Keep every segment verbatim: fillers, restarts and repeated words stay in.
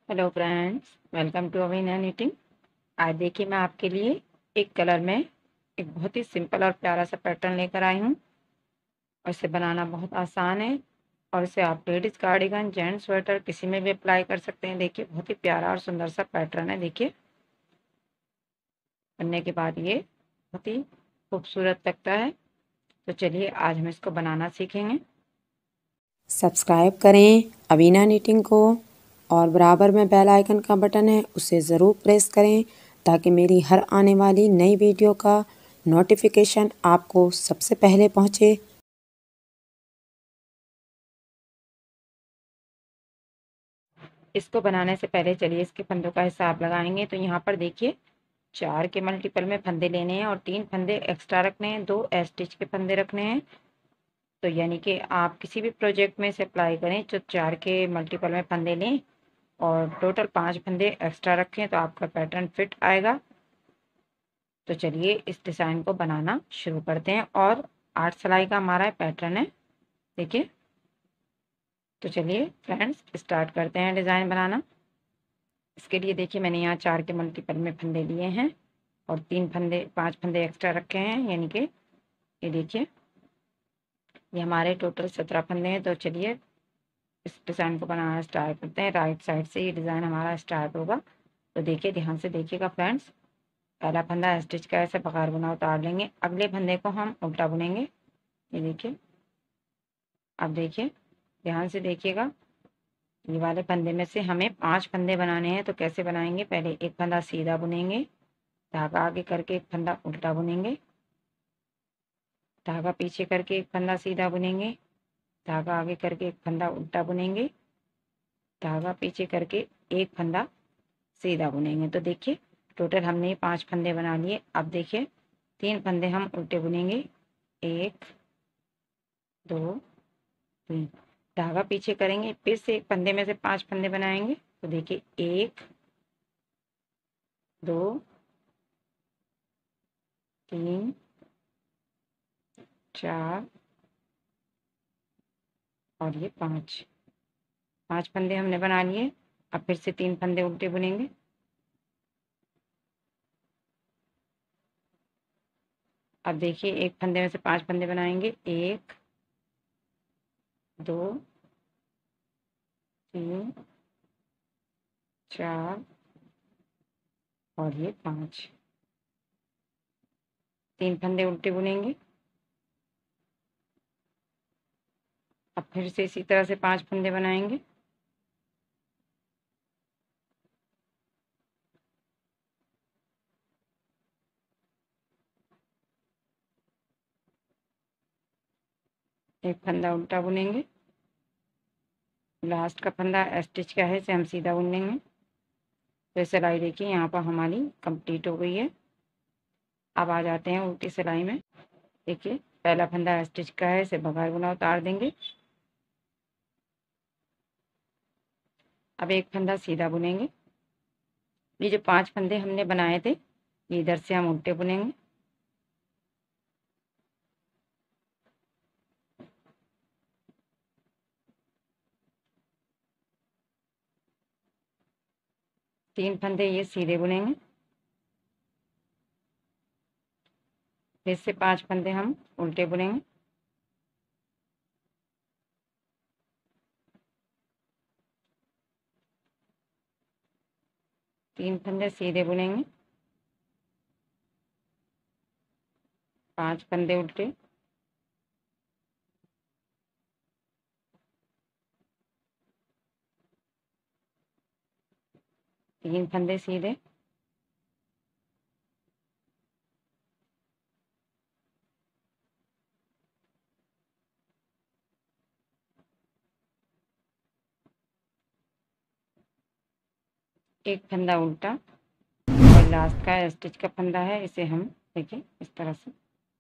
Hello friends, welcome to Avina knitting. आज देखिए मैं आपके लिए एक कलर में एक बहुत ही सिंपल और प्यारा सा पैटर्न लेकर आई हूँ और इसे बनाना बहुत आसान है। और इसे आप लेडीज कार्डिगन, जेंट्स स्वेटर किसी में भी अप्लाई कर सकते हैं। देखिए बहुत ही प्यारा और सुंदर सा पैटर्न है। देखिए बनने के बाद ये बहुत ही खूबसूरत लगता है। तो चलिए आज हम इसको बनाना सीखेंगे। सब्सक्राइब करें अवीना निटिंग को और बराबर में बेल आइकन का बटन है उसे ज़रूर प्रेस करें ताकि मेरी हर आने वाली नई वीडियो का नोटिफिकेशन आपको सबसे पहले पहुंचे। इसको बनाने से पहले चलिए इसके फंदों का हिसाब लगाएंगे। तो यहाँ पर देखिए चार के मल्टीपल में फंदे लेने हैं और तीन फंदे एक्स्ट्रा रखने हैं, दो स्टिच के फंदे रखने हैं। तो यानी कि आप किसी भी प्रोजेक्ट में से अप्लाई करें तो चार के मल्टीपल में फंदे लें और टोटल पांच फंदे एक्स्ट्रा रखें तो आपका पैटर्न फिट आएगा। तो चलिए इस डिज़ाइन को बनाना शुरू करते हैं। और आठ सिलाई का हमारा पैटर्न है। देखिए तो चलिए फ्रेंड्स स्टार्ट करते हैं डिज़ाइन बनाना। इसके लिए देखिए मैंने यहाँ चार के मल्टीपल में फंदे लिए हैं और तीन फंदे पांच फंदे एक्स्ट्रा रखे हैं, यानी कि ये देखिए ये हमारे टोटल सत्रह फंदे हैं। तो चलिए इस डिज़ाइन को बनाना स्टार्ट करते हैं। राइट साइड से ये डिज़ाइन हमारा स्टार्ट होगा। तो देखिए ध्यान से देखिएगा फ्रेंड्स। पहला फंदा स्टिच का ऐसे बगैर बुना उतार लेंगे, अगले फंदे को हम उल्टा बुनेंगे। ये देखिए, अब देखिए ध्यान से देखिएगा। ये वाले फंदे में से हमें पांच फंदे बनाने हैं। तो कैसे बनाएंगे, पहले एक फंदा सीधा बुनेंगे, धागा आगे करके एक फंदा उल्टा बुनेंगे, धागा पीछे करके एक फंदा सीधा बुनेंगे, धागा आगे करके एक फंदा उल्टा बुनेंगे, धागा पीछे करके एक फंदा सीधा बुनेंगे। तो देखिए टोटल हमने पांच फंदे बना लिए। अब देखिए तीन फंदे हम उल्टे बुनेंगे, एक दो तीन, धागा पीछे करेंगे, फिर से एक फंदे में से पांच फंदे बनाएंगे। तो देखिए एक दो तीन चार और ये पांच पांच फंदे हमने बना लिए। अब फिर से तीन फंदे उल्टे बुनेंगे, अब देखिए एक फंदे में से पांच फंदे बनाएंगे, एक दो तीन चार और ये पांच, तीन फंदे उल्टे बुनेंगे। अब फिर से इसी तरह से पांच फंदे बनाएंगे, एक फंदा उल्टा बुनेंगे, लास्ट का फंदा स्टिच का है इसे हम सीधा बुनेंगे। तो सिलाई देखिए यहाँ पर हमारी कंप्लीट हो गई है। अब आ जाते हैं उल्टी सिलाई में। देखिए पहला फंदा स्टिच का है, इसे बगैर बुना उतार देंगे। अब एक फंदा सीधा बुनेंगे। ये जो पांच फंदे हमने बनाए थे ये इधर से हम उल्टे बुनेंगे, तीन फंदे ये सीधे बुनेंगे, फिर से पांच फंदे हम उल्टे बुनेंगे, तीन फंदे सीधे बुनेंगे, पांच फंदे उल्टे, तीन फंदे सीधे, एक फंदा उल्टा और लास्ट का स्टिच का फंदा है, इसे हम देखिए इस तरह से।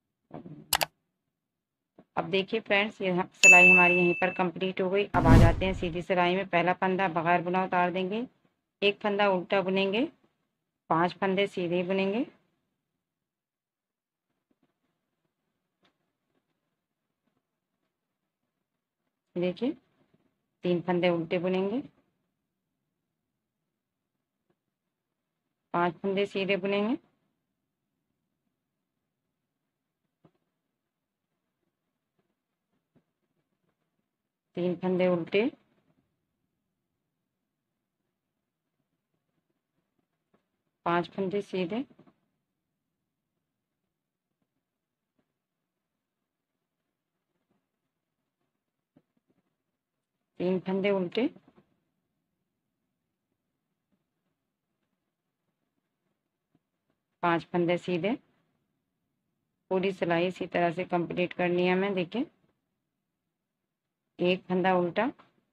अब देखिए फ्रेंड्स ये सिलाई हमारी यहीं पर कंप्लीट हो गई। अब आ जाते हैं सीधी सिलाई में। पहला फंदा बगैर बुना उतार देंगे, एक फंदा उल्टा बुनेंगे, पांच फंदे सीधे बुनेंगे, देखिए तीन फंदे उल्टे बुनेंगे, पांच फंदे सीधे बुनेंगे, तीन फंदे उल्टे, पांच फंदे सीधे, तीन फंदे उल्टे, पांच फंदे सीधे। पूरी सिलाई इसी तरह से कंप्लीट करनी है हमें। देखिए एक फंदा उल्टा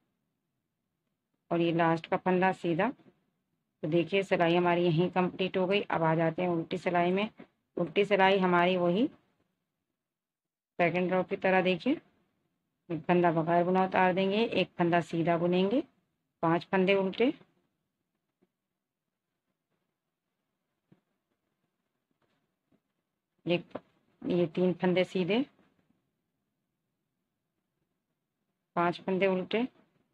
और ये लास्ट का फंदा सीधा। तो देखिए सिलाई हमारी यहीं कंप्लीट हो गई। अब आ जाते हैं उल्टी सिलाई में। उल्टी सिलाई हमारी वही सेकंड रो की तरह। देखिए एक फंदा बगैर बुना उतार देंगे, एक फंदा सीधा बुनेंगे, पांच फंदे उल्टे, एक ये तीन फंदे सीधे, पांच फंदे उल्टे,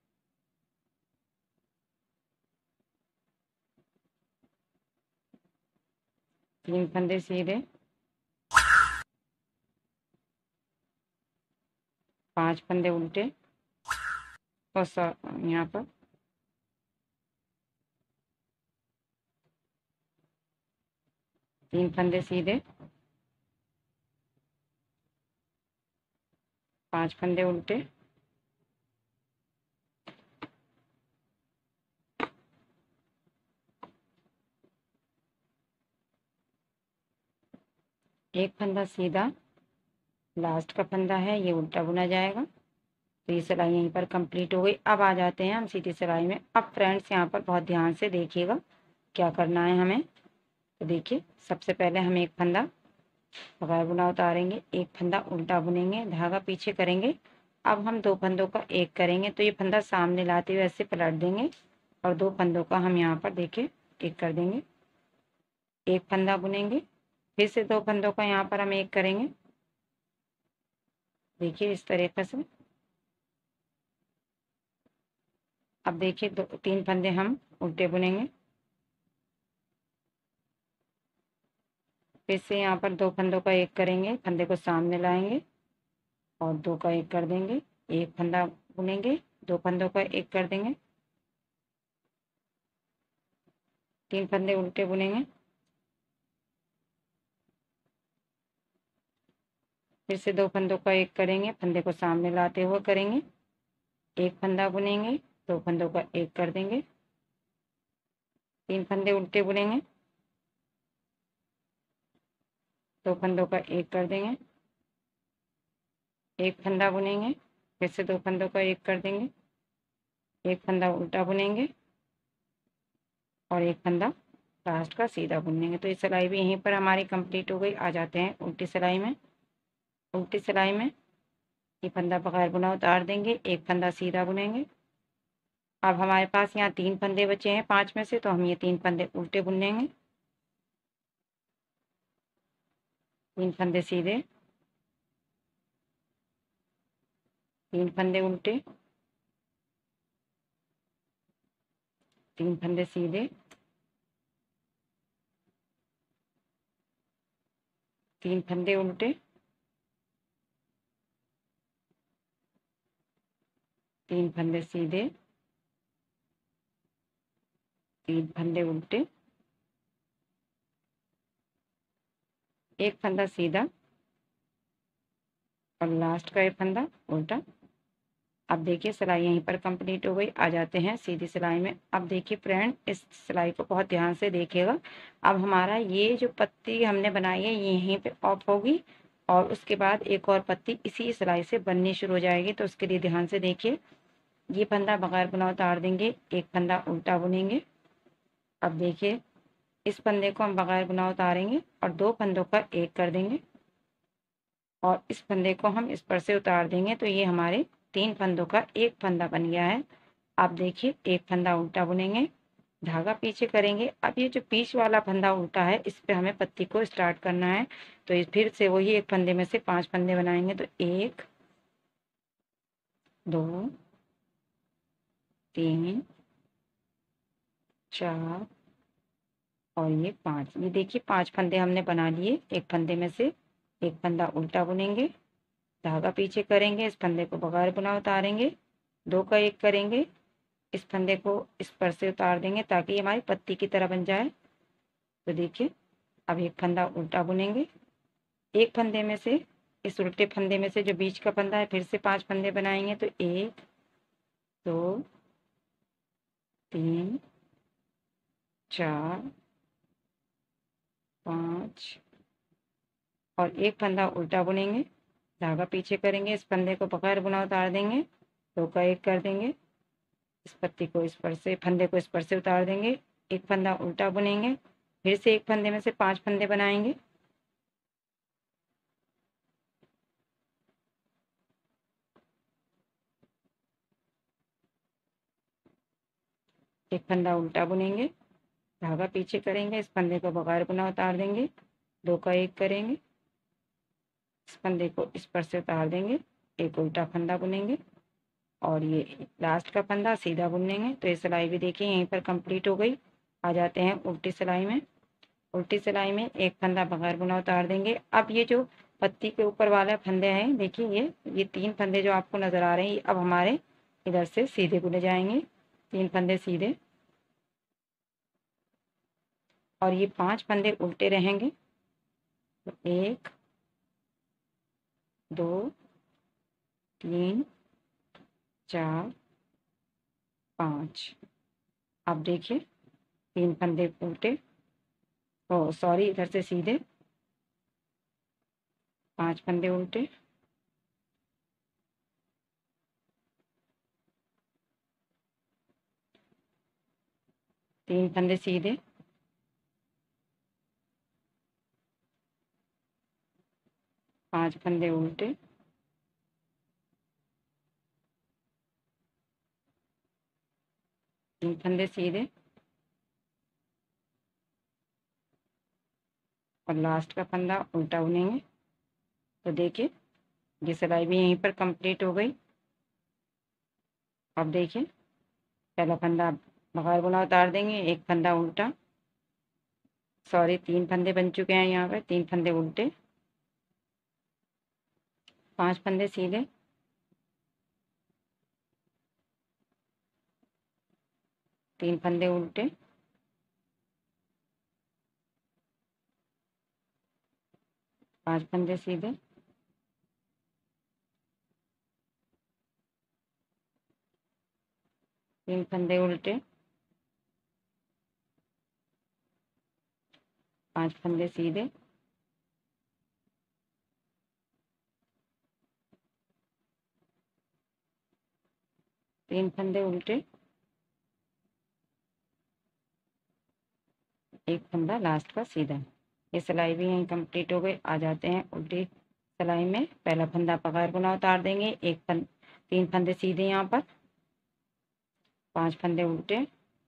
तीन फंदे सीधे, पांच फंदे उल्टे और यहाँ पर तीन फंदे सीधे, पांच फंदे उल्टे, एक फंदा सीधा, लास्ट का फंदा है ये उल्टा बुना जाएगा। तो ये सिलाई यहीं पर कंप्लीट हो गई। अब आ जाते हैं हम सीधी सिलाई में। अब फ्रेंड्स यहाँ पर बहुत ध्यान से देखिएगा क्या करना है हमें। तो देखिए सबसे पहले हम एक फंदा बगैर बुना उतारेंगे, एक फंदा उल्टा बुनेंगे, धागा पीछे करेंगे। अब हम दो फंदों का एक करेंगे, तो ये फंदा सामने लाते हुए ऐसे पलट देंगे और दो फंदों का हम यहाँ पर देखिए एक कर देंगे। एक फंदा बुनेंगे, फिर से दो फंदों का यहाँ पर हम एक करेंगे। देखिए इस तरीके से। अब देखिए दो तीन फंदे हम उल्टे बुनेंगे, फिर से यहाँ पर दो फंदों का एक करेंगे, फंदे को सामने लाएंगे और दो का एक कर देंगे। एक फंदा बुनेंगे, दो फंदों का एक कर देंगे, तीन फंदे उल्टे बुनेंगे, फिर से दो फंदों का एक करेंगे, फंदे को सामने लाते हुए करेंगे। एक फंदा बुनेंगे, दो फंदों का एक कर देंगे, तीन फंदे उल्टे बुनेंगे, दो फंदों का एक कर देंगे, एक फंदा बुनेंगे, फिर से दो फंदों का एक कर देंगे, एक फंदा उल्टा बुनेंगे और एक फंदा लास्ट का सीधा बुनेंगे। तो ये सिलाई भी यहीं पर हमारी कंप्लीट हो गई। आ जाते हैं उल्टी सिलाई में। उल्टी सिलाई में ये फंदा बगैर बुना उतार देंगे, एक फंदा सीधा बुनेंगे। अब हमारे पास यहाँ तीन फंदे बचे हैं पांच में से, तो हम ये तीन फंदे उल्टे बुनेंगे, तीन फंदे सीधे, तीन फंदे उल्टे, तीन फंदे सीधे, तीन फंदे उल्टे, तीन फंदे सीधे, तीन फंदे उल्टे, एक फंदा सीधा और लास्ट का एक फंदा उल्टा। अब देखिए सिलाई यहीं पर कंप्लीट हो गई। आ जाते हैं सीधी सिलाई में। अब देखिए फ्रेंड इस सिलाई को बहुत ध्यान से देखिएगा। अब हमारा ये जो पत्ती हमने बनाई है ये यहीं पे ऑफ होगी और उसके बाद एक और पत्ती इसी सिलाई से बननी शुरू हो जाएगी। तो उसके लिए ध्यान से देखिए। ये फंदा बगैर बुना उतार देंगे, एक फंदा उल्टा बुनेंगे। अब देखिए इस फंदे को हम बगैर बुना उतारेंगे और दो फंदों का एक कर देंगे और इस फंदे को हम इस पर से उतार देंगे। तो ये हमारे तीन फंदों का एक फंदा बन गया है। आप देखिए एक फंदा उल्टा बुनेंगे, धागा पीछे करेंगे। अब ये जो बीच वाला फंदा उल्टा है इस पे हमें पत्ती को स्टार्ट करना है। तो इस फिर से वही एक फंदे में से पांच फंदे बनाएंगे। तो एक, दो, तीन, चार, और ये पांच, ये देखिए पांच फंदे हमने बना लिए। एक फंदे में से एक फंदा उल्टा बुनेंगे, धागा पीछे करेंगे, इस फंदे को बगैर बुना उतारेंगे, दो का एक करेंगे, इस फंदे को इस पर से उतार देंगे ताकि हमारी पत्ती की तरह बन जाए। तो देखिए अब एक फंदा उल्टा बुनेंगे, एक फंदे में से, इस उल्टे फंदे में से जो बीच का फंदा है फिर से पांच फंदे बनाएंगे। तो एक, दो, तीन, चार, पाँच, और एक फंदा उल्टा बुनेंगे, धागा पीछे करेंगे, इस फंदे को बगैर बुना उतार देंगे, दो का एक कर देंगे, इस पत्ती को इस पर से, फंदे को इस पर से उतार देंगे, एक फंदा उल्टा बुनेंगे, फिर से एक फंदे में से पांच फंदे बनाएंगे। एक फंदा उल्टा बुनेंगे, धागा पीछे करेंगे, इस फंदे को बगैर बुना उतार देंगे, दो का एक करेंगे, इस फंदे को इस पर से उतार देंगे, एक उल्टा फंदा बुनेंगे, और ये लास्ट का फंदा सीधा बुनेंगे। तो ये सिलाई भी देखिए यहीं पर कंप्लीट हो गई। आ जाते हैं उल्टी सिलाई में। उल्टी सिलाई में एक फंदा बगैर बुना उतार देंगे। अब ये जो पत्ती के ऊपर वाले फंदे हैं, देखिए ये ये तीन फंदे जो आपको नजर आ रहे हैं, ये अब हमारे इधर से सीधे बुने जाएंगे, तीन फंदे सीधे, और ये पांच फंदे उल्टे रहेंगे। तो एक, दो, तीन, चार, पाँच। अब देखिए तीन फंदे उल्टे, ओ सॉरी इधर से सीधे, पांच फंदे उल्टे, तीन फंदे सीधे, पांच फंदे उल्टे, तीन फंदे सीधे, और लास्ट का फंदा उल्टा बुनेंगे। तो देखिए ये सिलाई भी यहीं पर कंप्लीट हो गई। अब देखिए पहला फंदा बगैर बुना उतार देंगे, एक फंदा उल्टा, सॉरी तीन फंदे बन चुके हैं यहाँ पर, तीन फंदे उल्टे, पांच फंदे सीधे, तीन फंदे उल्टे, पांच फंदे सीधे, तीन फंदे उल्टे, पांच फंदे सीधे, तीन फंदे उल्टे, एक फंदा लास्ट का सीधा। ये सिलाई भी यहीं कंप्लीट हो गई। आ जाते हैं उल्टी सिलाई में। पहला फंदा बगैर बुना उतार देंगे, एक फंद, तीन फंदे सीधे यहाँ पर, पांच फंदे उल्टे,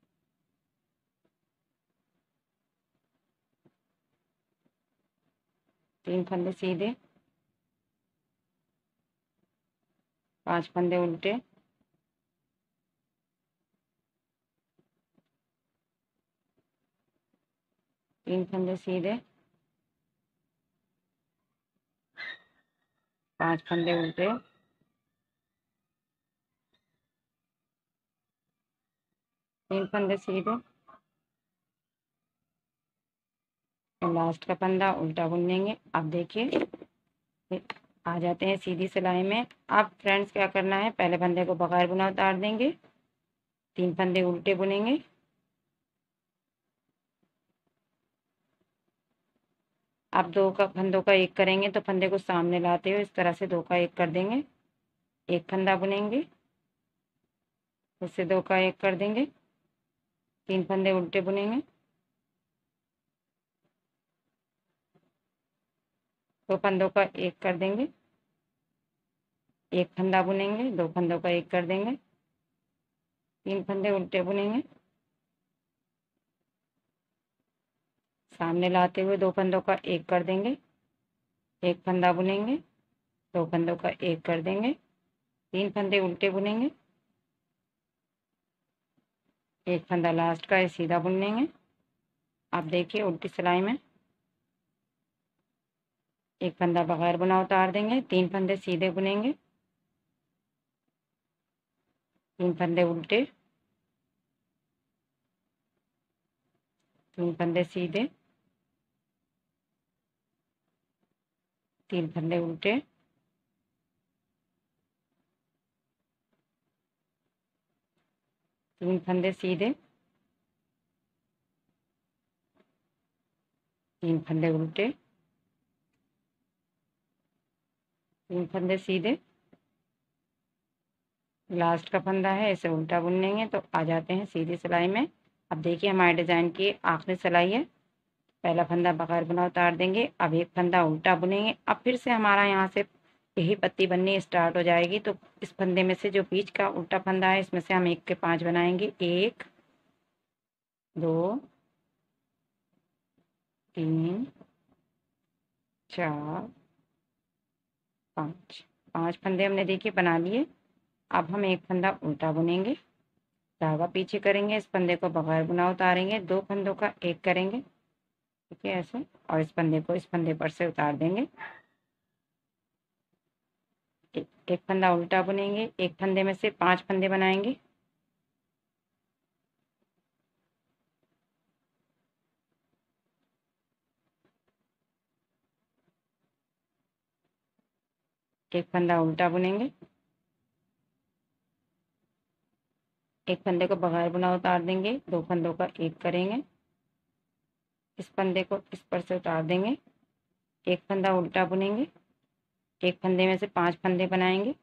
तीन फंदे सीधे, पांच फंदे उल्टे, तीन फंदे सीधे, पांच फंदे उल्टे, तीन फंदे सीधे, और लास्ट का फंदा उल्टा बुनेंगे। अब देखिए आ जाते हैं सीधी सिलाई में। अब फ्रेंड्स क्या करना है, पहले फंदे को बगैर बुना उतार देंगे, तीन फंदे उल्टे बुनेंगे, अब दो का फंदों का एक करेंगे, तो फंदे को सामने लाते हुए इस तरह से दो का एक कर देंगे, एक फंदा बुनेंगे, उससे दो का एक कर देंगे, तीन फंदे उल्टे बुनेंगे, दो फंदों का एक कर देंगे, एक फंदा बुनेंगे, दो फंदों का एक कर देंगे, तीन फंदे उल्टे बुनेंगे, सामने लाते हुए दो फंदों का एक कर देंगे, एक फंदा बुनेंगे, दो फंदों का एक कर देंगे, तीन फंदे उल्टे बुनेंगे, एक फंदा लास्ट का है सीधा बुनेंगे, आप देखिए उल्टी सिलाई में एक फंदा बगैर बुना उतार देंगे, तीन फंदे सीधे बुनेंगे, तीन फंदे उल्टे, तीन फंदे सीधे, तीन फंदे उल्टे, तीन फंदे सीधे, तीन फंदे उल्टे, तीन फंदे सीधे, लास्ट का फंदा है इसे उल्टा बुन लेंगे तो आ जाते हैं सीधी सिलाई में। अब देखिए हमारे डिज़ाइन की आखिरी सिलाई है। पहला फंदा बगैर बुना उतार देंगे, अब एक फंदा उल्टा बुनेंगे। अब फिर से हमारा यहाँ से यही पत्ती बननी स्टार्ट हो जाएगी। तो इस फंदे में से जो बीच का उल्टा फंदा है इसमें से हम एक के पांच बनाएंगे, एक, दो, तीन, चार, पाँच। पांच फंदे हमने देखिए बना लिए। अब हम एक फंदा उल्टा बुनेंगे, धागा पीछे करेंगे, इस फंदे को बगैर बुना उतारेंगे, दो फंदों का एक करेंगे, ठीक है ऐसे, और इस फंदे को इस फंदे पर से उतार देंगे। एक, एक फंदा उल्टा बुनेंगे, एक फंदे में से पांच फंदे बनाएंगे, एक फंदा उल्टा बुनेंगे, एक फंदे को बगैर बुना उतार देंगे, दो फंदों का एक करेंगे, इस फंदे को इस पर से उतार देंगे, एक फंदा उल्टा बुनेंगे, एक फंदे में से पांच फंदे बनाएंगे,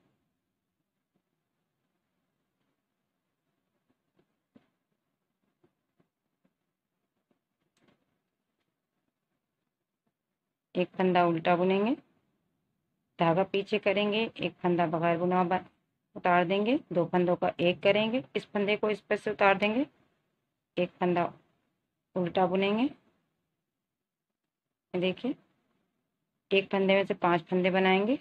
एक फंदा उल्टा बुनेंगे, धागा पीछे करेंगे, एक फंदा बगैर बुना उतार देंगे, दो फंदों का एक करेंगे, इस फंदे को इस पर से उतार देंगे, एक फंदा उल्टा बुनेंगे, देखिए एक फंदे में से पांच फंदे बनाएंगे,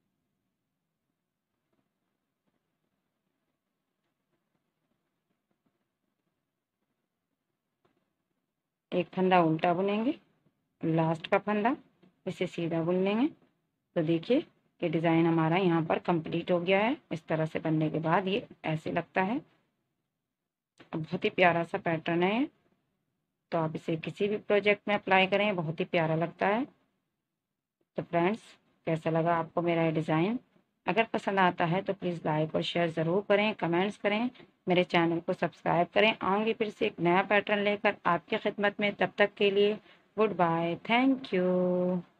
एक फंदा उल्टा बुनेंगे, लास्ट का फंदा इसे सीधा बुन लेंगे। तो देखिए ये डिज़ाइन हमारा यहाँ पर कंप्लीट हो गया है। इस तरह से बनने के बाद ये ऐसे लगता है, बहुत ही प्यारा सा पैटर्न है। तो आप इसे किसी भी प्रोजेक्ट में अप्लाई करें, बहुत ही प्यारा लगता है। तो फ्रेंड्स कैसा लगा आपको मेरा ये डिज़ाइन? अगर पसंद आता है तो प्लीज़ लाइक और शेयर ज़रूर करें, कमेंट्स करें, मेरे चैनल को सब्सक्राइब करें। आऊँगी फिर से एक नया पैटर्न लेकर आपकी खिदमत में, तब तक के लिए गुड बाय, थैंक यू।